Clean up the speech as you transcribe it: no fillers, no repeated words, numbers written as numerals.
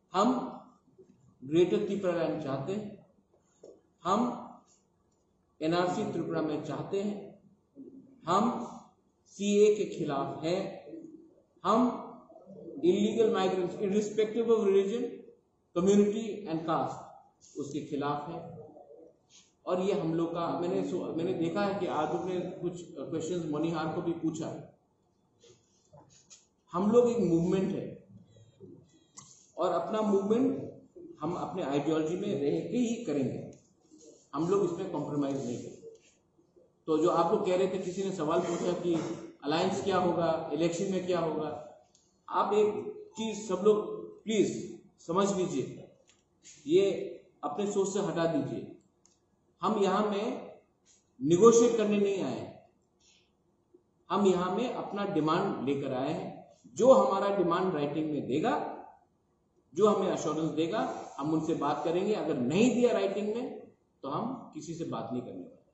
हम greater Tripura land चाहते हैं, हम एनआरसी त्रिपुरा में चाहते हैं, हम सीए के खिलाफ हैं, हम illegal migrants irrespective of religion, community and caste उसके खिलाफ है। और ये हम लोग का मैंने देखा है कि आज ने कुछ क्वेश्चंस मनीहार को भी पूछा है। हम लोग एक मूवमेंट है और अपना मूवमेंट हम अपने आइडियोलॉजी में रह के ही करेंगे, हम लोग इसमें कॉम्प्रोमाइज नहीं करेंगे। तो जो आप लोग कह रहे थे, किसी ने सवाल पूछा कि अलायंस क्या होगा, इलेक्शन में क्या होगा, आप एक चीज सब लोग प्लीज समझ लीजिए, ये अपने सोच से हटा दीजिए। हम यहां में निगोशिएट करने नहीं आए हैं, हम यहां में अपना डिमांड लेकर आए हैं। जो हमारा डिमांड राइटिंग में देगा, जो हमें अश्योरेंस देगा, हम उनसे बात करेंगे। अगर नहीं दिया राइटिंग में तो हम किसी से बात नहीं करने वाले।